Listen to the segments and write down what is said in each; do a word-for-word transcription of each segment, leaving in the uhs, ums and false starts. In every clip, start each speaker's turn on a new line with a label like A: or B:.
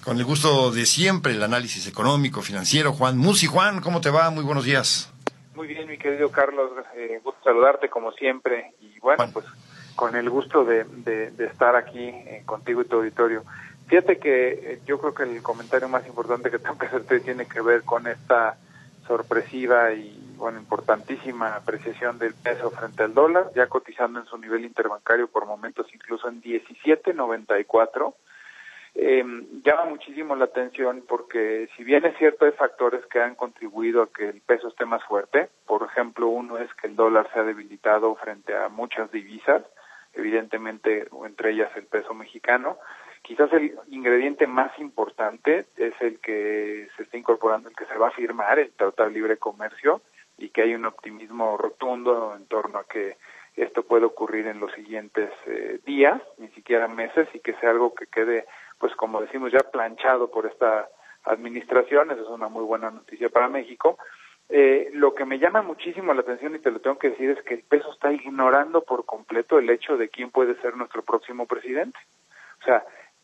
A: Con el gusto de siempre, el análisis económico, financiero. Juan Musi. Juan, ¿cómo te va? Muy buenos días.
B: Muy bien, mi querido Carlos, eh, gusto saludarte como siempre. Y bueno, Juan, pues con el gusto de, de, de estar aquí eh, contigo y tu auditorio. Fíjate que eh, yo creo que el comentario más importante que tengo que hacerte tiene que ver con esta sorpresiva y, bueno, importantísima apreciación del peso frente al dólar, ya cotizando en su nivel interbancario por momentos incluso en diecisiete noventa y cuatro. Eh, llama muchísimo la atención porque si bien es cierto hay factores que han contribuido a que el peso esté más fuerte, por ejemplo uno es que el dólar se ha debilitado frente a muchas divisas, evidentemente entre ellas el peso mexicano. Quizás el ingrediente más importante es el que se está incorporando, el que se va a firmar, el Tratado de Libre Comercio, y que hay un optimismo rotundo en torno a que esto puede ocurrir en los siguientes eh, días, ni siquiera meses, y que sea algo que quede, pues como decimos, ya planchado por esta administración. Eso es una muy buena noticia para México. Eh, lo que me llama muchísimo la atención, y te lo tengo que decir, es que el peso está ignorando por completo el hecho de quién puede ser nuestro próximo presidente. O sea,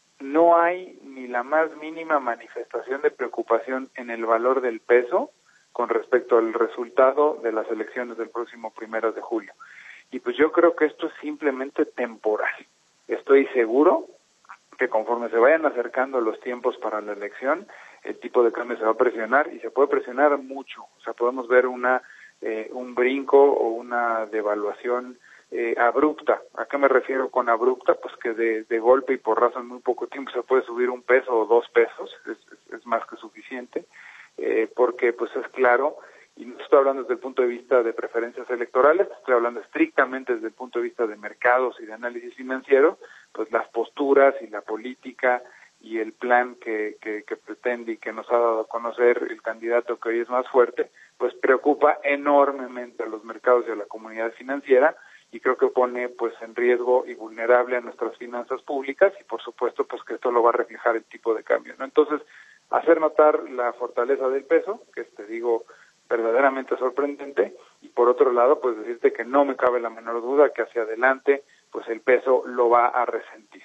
B: no hay ni la más mínima manifestación de preocupación en el valor del peso con respecto al resultado de las elecciones del próximo primero de julio. Y pues yo creo que esto es simplemente temporal. Estoy seguro que conforme se vayan acercando los tiempos para la elección, el tipo de cambio se va a presionar, y se puede presionar mucho. O sea, podemos ver una eh, un brinco o una devaluación eh, abrupta. ¿A qué me refiero con abrupta? Pues que de, de golpe y por razón muy poco tiempo se puede subir un peso o dos pesos, es, es, es más que suficiente, eh, porque pues es claro, y no estoy hablando desde el punto de vista de preferencias electorales, estoy hablando estrictamente desde el punto de vista de mercados y de análisis financiero, pues las posturas y la política y el plan que, que, que pretende y que nos ha dado a conocer el candidato que hoy es más fuerte, pues preocupa enormemente a los mercados y a la comunidad financiera, y creo que pone pues en riesgo y vulnerable a nuestras finanzas públicas, y por supuesto pues que esto lo va a reflejar el tipo de cambio, ¿no? Entonces, hacer notar la fortaleza del peso, que te digo, verdaderamente sorprendente, y por otro lado, pues decirte que no me cabe la menor duda que hacia adelante, pues el peso lo va a resentir.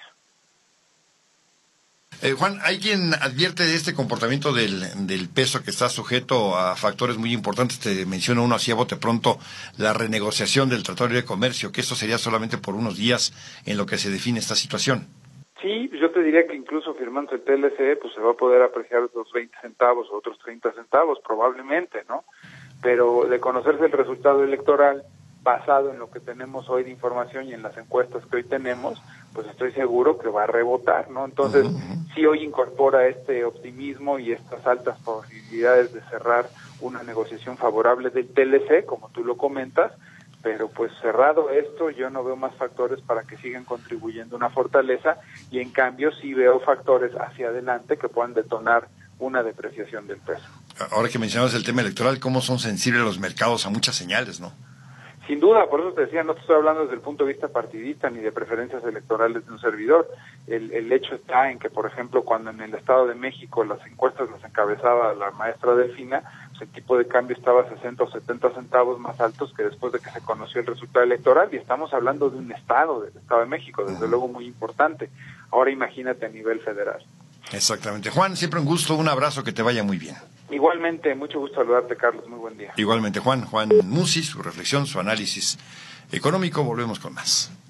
A: Eh, Juan, hay quien advierte de este comportamiento del, del peso que está sujeto a factores muy importantes. Te menciona uno así a bote pronto, la renegociación del Tratado de Libre Comercio, que esto sería solamente por unos días en lo que se define esta situación.
B: Sí, yo te diría que incluso firmando el T L C, pues se va a poder apreciar otros veinte centavos o otros treinta centavos, probablemente, ¿no? Pero de conocerse el resultado electoral, basado en lo que tenemos hoy de información y en las encuestas que hoy tenemos, pues estoy seguro que va a rebotar, ¿no? Entonces, uh-huh. sí hoy incorpora este optimismo y estas altas posibilidades de cerrar una negociación favorable del T L C, como tú lo comentas, pero pues cerrado esto, yo no veo más factores para que sigan contribuyendo a una fortaleza, y en cambio sí veo factores hacia adelante que puedan detonar una depreciación del peso.
A: Ahora que mencionabas el tema electoral, ¿cómo son sensibles los mercados a muchas señales, no?
B: Sin duda, por eso te decía, no te estoy hablando desde el punto de vista partidista ni de preferencias electorales de un servidor. El, el hecho está en que, por ejemplo, cuando en el Estado de México las encuestas las encabezaba la maestra Delfina, pues el tipo de cambio estaba sesenta o setenta centavos más altos que después de que se conoció el resultado electoral, y estamos hablando de un estado, del Estado de México, desde luego muy importante. Ahora imagínate a nivel federal.
A: Exactamente. Juan, siempre un gusto, un abrazo, que te vaya muy bien.
B: Igualmente, mucho gusto saludarte, Carlos, muy buen día.
A: Igualmente, Juan. Juan Musi, su reflexión, su análisis económico. Volvemos con más.